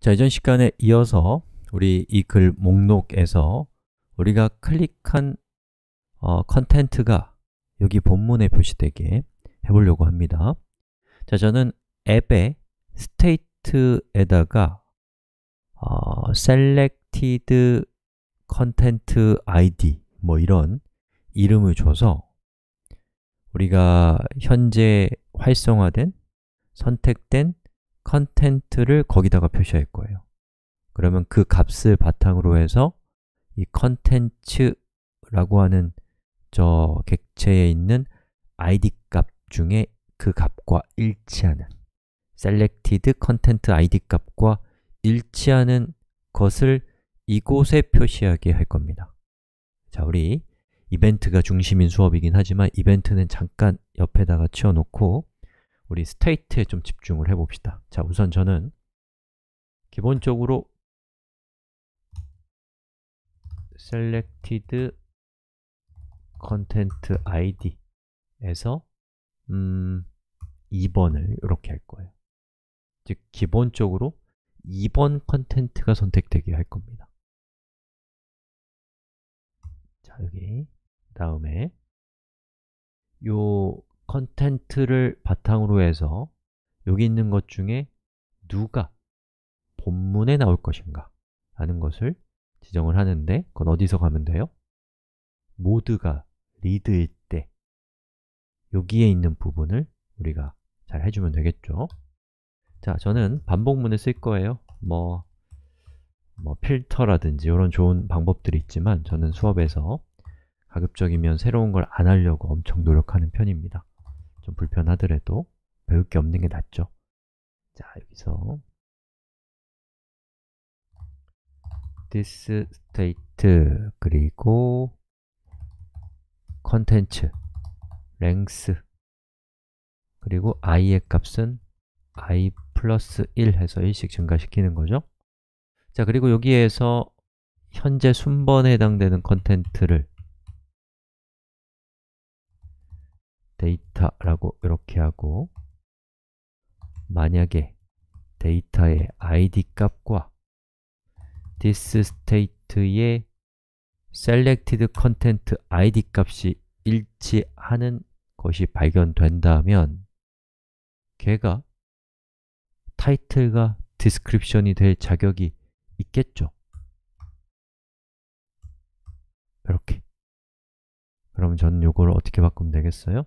자, 이전 시간에 이어서 우리 이 글 목록에서 우리가 클릭한 컨텐츠가 여기 본문에 표시되게 해보려고 합니다. 자, 저는 앱의 state에다가 selected content ID 뭐 이런 이름을 줘서 우리가 현재 활성화된, 선택된 컨텐츠를 거기다가 표시할 거예요. 그러면 그 값을 바탕으로 해서 이 컨텐츠라고 하는 저 객체에 있는 id 값 중에 그 값과 일치하는 selected content id 값과 일치하는 것을 이곳에 표시하게 할 겁니다. 자, 우리 이벤트가 중심인 수업이긴 하지만 이벤트는 잠깐 옆에다가 치워놓고 우리 state에 좀 집중을 해봅시다. 자, 우선 저는 기본적으로 selected content id에서 2번을 이렇게 할 거예요. 즉, 기본적으로 2번 컨텐츠가 선택되게 할 겁니다. 자, 여기 다음에 요 컨텐츠를 바탕으로 해서 여기 있는 것 중에 누가 본문에 나올 것인가 라는 것을 지정을 하는데 그건 어디서 가면 돼요? 모드가 리드일 때 여기에 있는 부분을 우리가 잘 해주면 되겠죠. 자, 저는 반복문을 쓸 거예요. 뭐 필터라든지 이런 좋은 방법들이 있지만 저는 수업에서 가급적이면 새로운 걸 안 하려고 엄청 노력하는 편입니다. 좀 불편하더라도 배울 게 없는 게 낫죠. 자, 여기서 this state 그리고 컨텐츠 length 그리고 i의 값은 i 플러스 1 해서 1씩 증가시키는 거죠. 자, 그리고 여기에서 현재 순번에 해당되는 컨텐츠를 데이터라고 이렇게 하고 만약에 데이터의 id 값과 this state의 selected content id 값이 일치하는 것이 발견된다면 걔가 타이틀과 디스크립션이 될 자격이 있겠죠. 이렇게. 그럼 저는 이걸 어떻게 바꾸면 되겠어요?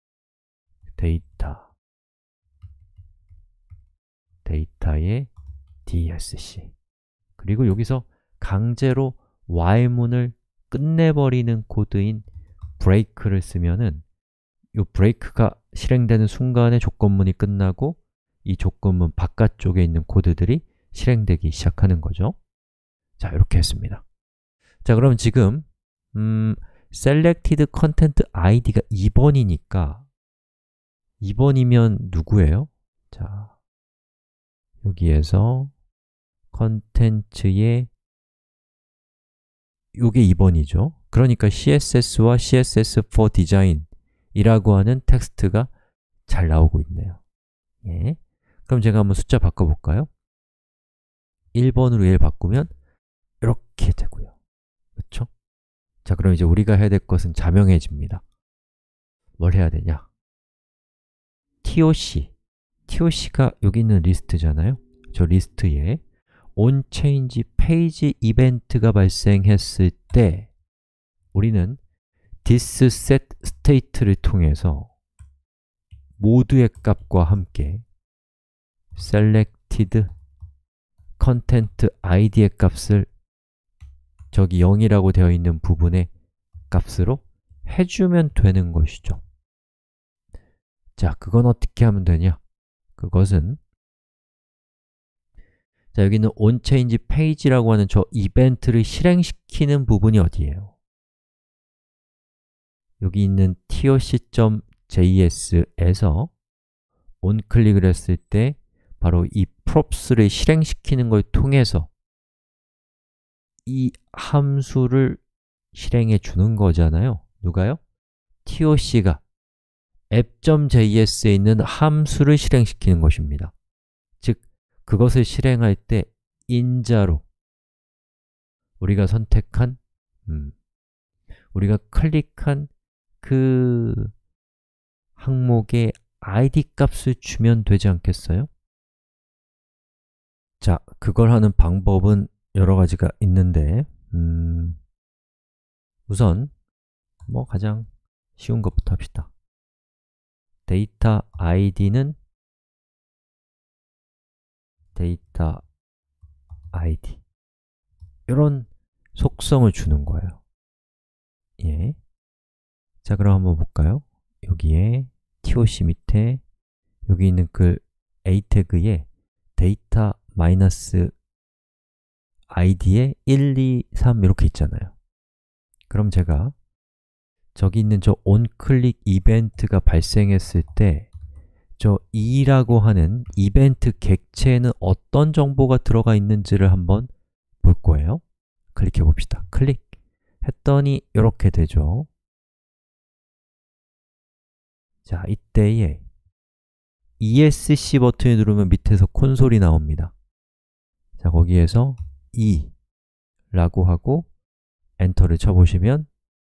데이터의 dsc 그리고 여기서 강제로 while문을 끝내버리는 코드인 break를 쓰면은 이 break가 실행되는 순간에 조건문이 끝나고 이 조건문 바깥쪽에 있는 코드들이 실행되기 시작하는 거죠. 자, 이렇게 했습니다. 자, 그럼 지금 selected content id가 2번이니까 2번이면 누구예요? 자, 여기에서 컨텐츠의 요게 2번이죠. 그러니까 CSS와 CSS for Design 이라고 하는 텍스트가 잘 나오고 있네요. 예. 그럼 제가 한번 숫자 바꿔볼까요? 1번으로 얘를 바꾸면 이렇게 되고요. 그렇죠? 자, 그럼 이제 우리가 해야 될 것은 자명해집니다. 뭘 해야 되냐? TOC가 여기 있는 리스트잖아요. 저 리스트에 onChange 페이지 이벤트가 발생했을 때 우리는 thisSetState를 통해서 모두의 값과 함께 selected content id의 값을 저기 0이라고 되어 있는 부분의 값으로 해주면 되는 것이죠. 자, 그건 어떻게 하면 되냐? 그것은 자, 여기는 onChange page라고 하는 저 이벤트를 실행시키는 부분이 어디예요? 여기 있는 toc.js에서 on클릭을 했을 때 바로 이 props를 실행시키는 걸 통해서 이 함수를 실행해 주는 거잖아요. 누가요? toc가 app.js에 있는 함수를 실행시키는 것입니다. 즉, 그것을 실행할 때 인자로 우리가 선택한 우리가 클릭한 그 항목의 id 값을 주면 되지 않겠어요? 자, 그걸 하는 방법은 여러 가지가 있는데 우선 가장 쉬운 것부터 합시다. 데이터 id는 데이터 id 이런 속성을 주는 거예요. 예. 자, 그럼 한번 볼까요? 여기에 TOC 밑에 여기 있는 그 a 태그에 데이터 마이너스 id에 1, 2, 3 이렇게 있잖아요. 그럼 제가 저기 있는 저 onClick 이벤트가 발생했을 때 저 e라고 하는 이벤트 객체에는 어떤 정보가 들어가 있는지를 한번 볼 거예요. 클릭해 봅시다. 클릭 했더니 이렇게 되죠. 자, 이때에 ESC 버튼을 누르면 밑에서 콘솔이 나옵니다. 자, 거기에서 E 라고 하고 엔터를 쳐보시면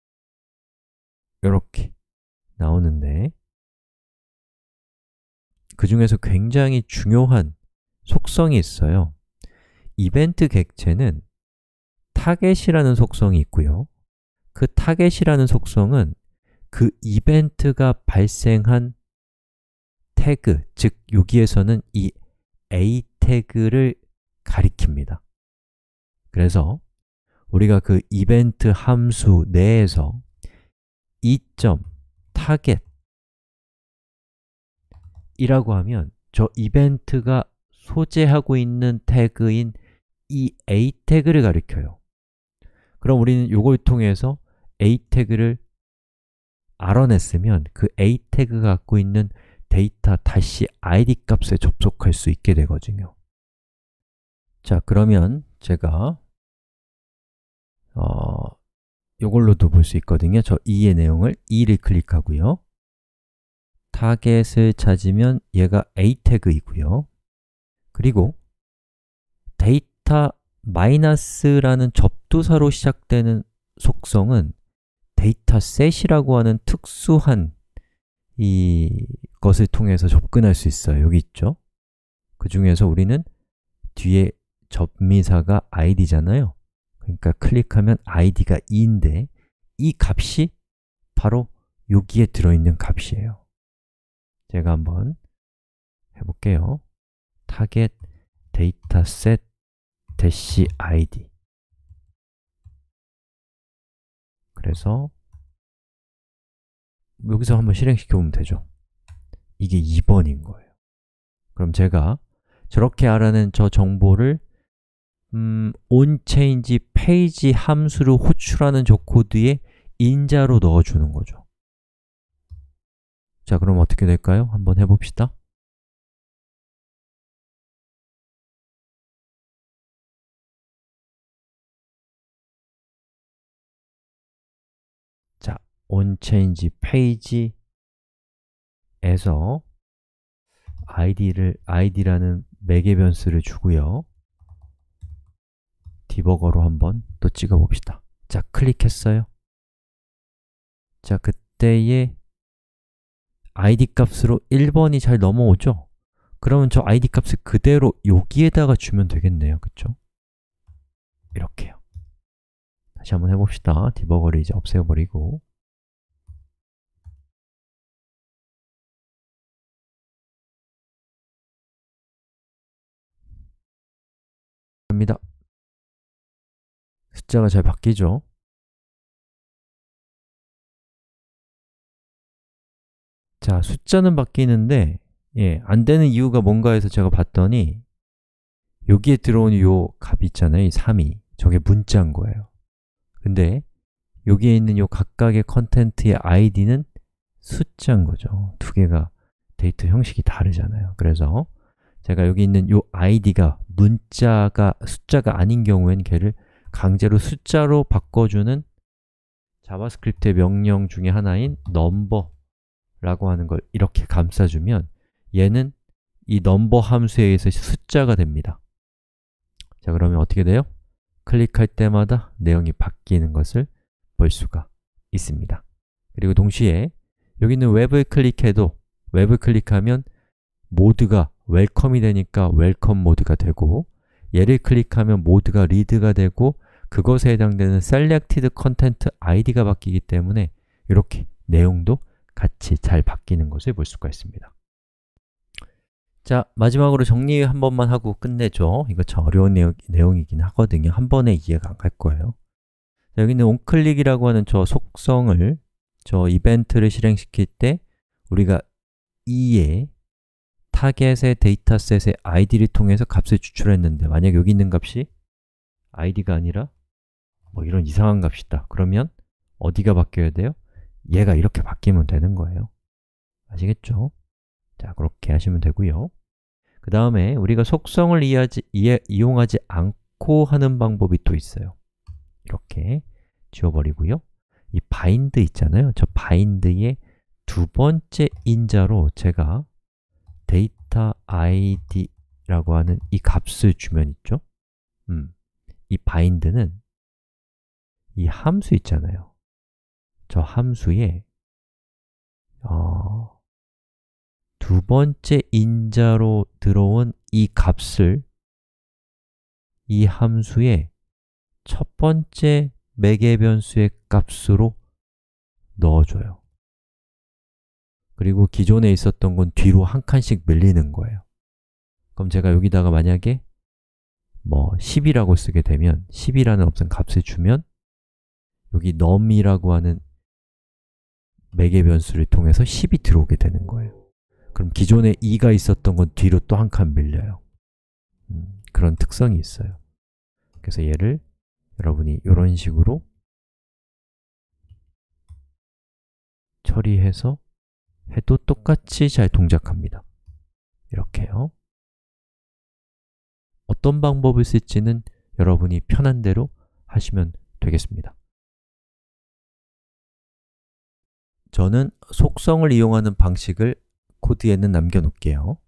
이렇게 나오는데 그 중에서 굉장히 중요한 속성이 있어요. 이벤트 객체는 타겟이라는 속성이 있고요. 그 타겟이라는 속성은 그 이벤트가 발생한 태그, 즉 여기에서는 이 a 태그를 가리킵니다. 그래서 우리가 그 이벤트 함수 내에서 이.target 이라고 하면 저 이벤트가 소재하고 있는 태그인 이 a 태그를 가리켜요. 그럼 우리는 이걸 통해서 a 태그를 알아냈으면 그 a 태그가 갖고 있는 데이터 -id 값에 접속할 수 있게 되거든요. 자, 그러면 제가 이걸로도 볼 수 있거든요. 저 e의 내용을 e를 클릭하고요. 타겟을 찾으면 얘가 a 태그이고요. 그리고 데이터 마이너스라는 접두사로 시작되는 속성은 데이터셋이라고 하는 특수한 이것을 통해서 접근할 수 있어요. 여기 있죠? 그 중에서 우리는 뒤에 접미사가 id잖아요. 그러니까 클릭하면 id가 2인데 이 값이 바로 여기에 들어있는 값이에요. 제가 한번 해볼게요. target dataset -id 그래서 여기서 한번 실행시켜 보면 되죠. 이게 2번인 거예요. 그럼 제가 저렇게 알아낸 저 정보를 onChange 페이지 함수를 호출하는 저 코드에 인자로 넣어주는 거죠. 자, 그럼 어떻게 될까요? 한번 해봅시다. 자, onChange 페이지에서 id라는 매개 변수를 주고요. 디버거로 한번 또 찍어 봅시다. 자, 클릭했어요. 자, 그때의 id 값으로 1번이 잘 넘어오죠? 그러면 저 id 값을 그대로 여기에다가 주면 되겠네요. 그쵸? 이렇게요. 다시 한번 해봅시다. 디버거를 이제 없애버리고 합니다. 숫자가 잘 바뀌죠? 자, 숫자는 바뀌는데 안 되는 이유가 뭔가 해서 제가 봤더니 여기에 들어오는 요 값 있잖아요. 이 3이 저게 문자인 거예요. 근데 여기에 있는 요 각각의 컨텐트의 id는 숫자인 거죠. 두 개가 데이터 형식이 다르잖아요. 그래서 제가 여기 있는 요 id가 숫자가 아닌 경우엔 걔를 강제로 숫자로 바꿔주는 자바스크립트의 명령 중에 하나인 number라고 하는 걸 이렇게 감싸주면 얘는 이 number 함수에 의해서 숫자가 됩니다. 자, 그러면 어떻게 돼요? 클릭할 때마다 내용이 바뀌는 것을 볼 수가 있습니다. 그리고 동시에 여기 있는 웹을 클릭해도 웹을 클릭하면 모드가 웰컴이 되니까 웰컴 모드가 되고, 얘를 클릭하면 모드가 리드가 되고, 그것에 해당되는 selected content id가 바뀌기 때문에 이렇게 내용도 같이 잘 바뀌는 것을 볼 수가 있습니다. 자, 마지막으로 정리 한 번만 하고 끝내죠. 이거 참 어려운 내용이긴 하거든요. 한 번에 이해가 안 갈 거예요. 자, 여기 있는 onClick이라고 하는 저 속성을, 저 이벤트를 실행시킬 때 우리가 이에 타겟의 데이터셋의 id를 통해서 값을 추출했는데, 만약 여기 있는 값이 id가 아니라 뭐 이런 이상한 값이다. 그러면 어디가 바뀌어야 돼요? 얘가 이렇게 바뀌면 되는 거예요. 아시겠죠? 자, 그렇게 하시면 되고요. 그 다음에 우리가 속성을 이용하지 않고 하는 방법이 또 있어요. 이렇게 지워버리고요. 이 bind 있잖아요. 저 bind의 두 번째 인자로 제가 data id라고 하는 이 값을 주면 있죠? 이 bind는 이 함수 있잖아요. 저 함수에 두 번째 인자로 들어온 이 값을 이 함수의 첫 번째 매개 변수의 값으로 넣어줘요. 그리고 기존에 있었던 건 뒤로 한 칸씩 밀리는 거예요. 그럼 제가 여기다가 만약에 뭐 10이라고 쓰게 되면 10이라는 없은 값을 주면 여기 num이라고 하는 매개 변수를 통해서 10이 들어오게 되는 거예요. 그럼 기존에 2가 있었던 건 뒤로 또 한 칸 밀려요. 그런 특성이 있어요. 그래서 얘를 여러분이 이런 식으로 처리해서 해도 똑같이 잘 동작합니다. 이렇게요. 어떤 방법을 쓸지는 여러분이 편한 대로 하시면 되겠습니다. 저는 속성을 이용하는 방식을 코드에는 남겨놓을게요.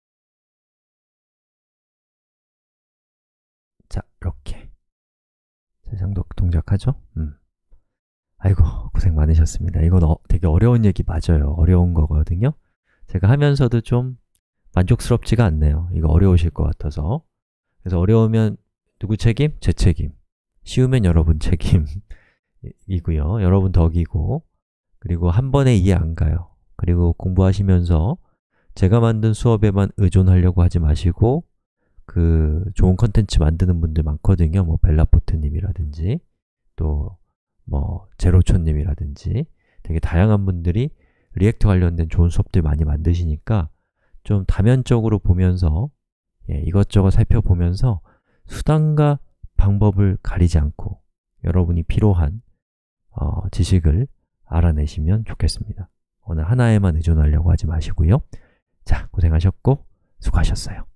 자, 이렇게 세상도 동작하죠? 아이고, 고생 많으셨습니다. 이건 되게 어려운 얘기 맞아요. 어려운 거거든요. 제가 하면서도 좀 만족스럽지가 않네요. 이거 어려우실 것 같아서. 그래서 어려우면 누구 책임? 제 책임. 쉬우면 여러분 책임이고요. 여러분 덕이고, 그리고 한 번에 이해 안 가요. 그리고 공부하시면서 제가 만든 수업에만 의존하려고 하지 마시고 그 좋은 컨텐츠 만드는 분들 많거든요. 뭐 벨라포트님이라든지 또 뭐 제로촌님이라든지 되게 다양한 분들이 리액트 관련된 좋은 수업들 많이 만드시니까 좀 다면적으로 보면서 이것저것 살펴보면서 수단과 방법을 가리지 않고 여러분이 필요한 지식을 알아내시면 좋겠습니다. 어느 하나에만 의존하려고 하지 마시고요. 자, 고생하셨고 수고하셨어요.